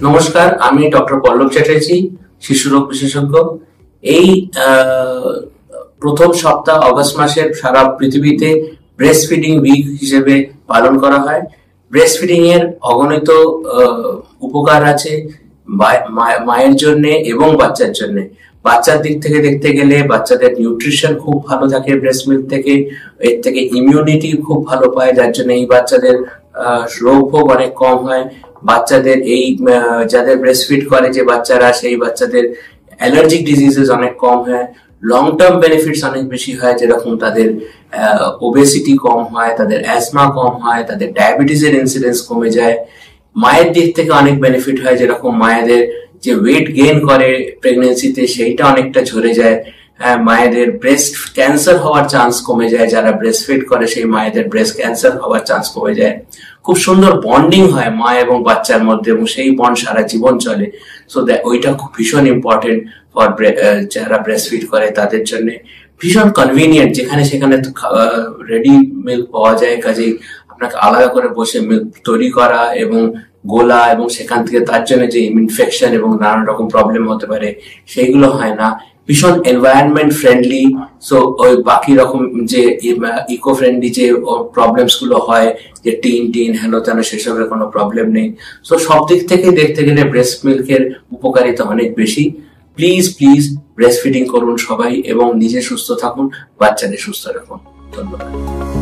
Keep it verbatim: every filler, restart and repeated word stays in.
নমস্কার, আমি ডক্টর পল্লব চ্যাটার্জি, শিশুরোগ বিশেষজ্ঞ। এই প্রথম সপ্তাহ অগস্ট মাসের সারা পৃথিবীতে ব্রেস্ট ফিডিং উইক হিসেবে পালন করা হয়। ব্রেস্ট ফিডিং এর অগণিত উপকার আছে মায়ের জন্য এবং বাচ্চার জন্য। বাচ্চার দিক থেকে দেখতে গেলে বাচ্চাদের নিউট্রিশন খুব ভালো থাকে ব্রেস্ট মিল্ক থেকে, এর থেকে ইমিউনিটি খুব ভালো পায়, যার জন্য এই বাচ্চাদের রোগ ভোগ অনেক কম হয়। বাচ্চাদের এই যাদের ব্রেস্ট ফিড করে যে বাচ্চারা, সেই বাচ্চাদের অ্যালার্জিক ডিজিজেস অনেক কম হয়, লং টার্ম বেনিফিটস অনেক বেশি হয়, যেরকম তাদের ওবেসিটি কম হয়, তাদের অ্যাজমা কম হয়, তাদের ডায়াবেটিসের ইনসিডেন্স কমে যায়। মায়ের দিক থেকে অনেক বেনিফিট হয়, যেরকম মায়েদের যে ওয়েট গেইন করে প্রেগনেন্সিতে সেইটা অনেকটা ঝরে যায়। মায়েদের ব্রেস্ট ক্যান্সার হওয়ার চান্স কমে যায়, যারা ব্রেস্ট ফিড করে সেই মায়েদের ব্রেস্ট ক্যান্সার হওয়ার চান্স কমে যায়। খুব সুন্দর বন্ডিং হয় মা এবং বাচ্চার মধ্যে, এবং সেই বন্ড সারা জীবন চলে। সো ওইটা খুব ভীষণ ইম্পর্টেন্ট ফর যারা ব্রেস্ট ফিড করে তাদের জন্য। ভীষণ কনভিনিয়েন্ট, যেখানে সেখানে রেডি মিল্ক পাওয়া যায়, কাজেই আপনাকে আলাদা করে বসে মিল্ক তৈরি করা এবং গোলা এবং সেখান থেকে তার জন্য যে ইনফেকশন এবং নানান রকম প্রবলেম হতে পারে সেইগুলো হয় না। ভীষণ এনভায়রনমেন্ট ফ্রেন্ডলি। সো ওই বাকি রকম যে ইকো ফ্রেন্ডলি যে প্রবলেমস গুলো হয়, যে টিন টিন হেন তেন, সেসবের কোনো প্রবলেম নেই। সো সব দিক থেকে দেখতে গেলে ব্রেস্ট মিল্কের উপকারিতা অনেক বেশি। প্লিজ প্লিজ ব্রেস্ট ফিডিং করুন সবাই, এবং নিজে সুস্থ থাকুন, বাচ্চাদের সুস্থ রাখুন। ধন্যবাদ।